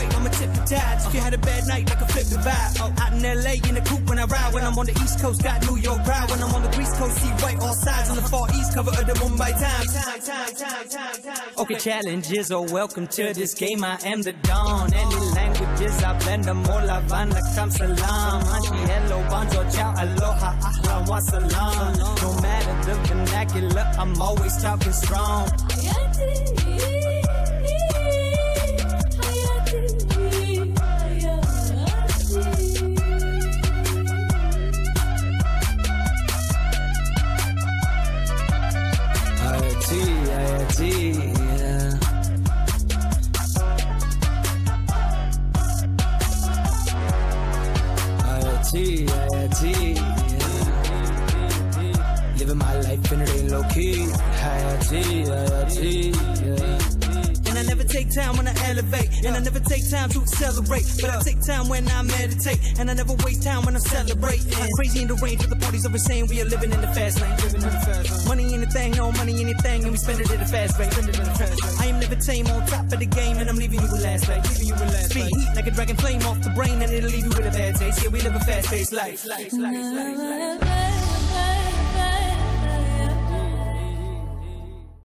great, I'ma tip the tabs. If you had a bad night, I can flip the vibe. Out in LA in the coupe when I ride. When I'm on the East Coast, got New York pride. When I'm on the Grease Coast, see white all sides. On the Far East, cover of the Mumbai Times. Okay, challenges are welcome to this game. I am the dawn. Any languages, I blend them all. Havana, kam salam. Auntie, hello, bonjour, ciao, aloha, ahlan, wa salam. No matter the vernacular, I'm always talking strong. Living my life and it ain't low key. And I never take time when I elevate, and I never take time to accelerate, but I take time when I meditate, and I never waste time when I celebrate. I'm crazy in the range, but the parties always saying we are living in the fast lane. Money ain't a thing, no money ain't a thing, and we spend it at a fast rate. I am never tame, on top of the game, and I'm leaving you with last place. Speed heat like a dragon flame off the brain, and it'll leave you with a bad taste. Yeah, we live a fast-paced life.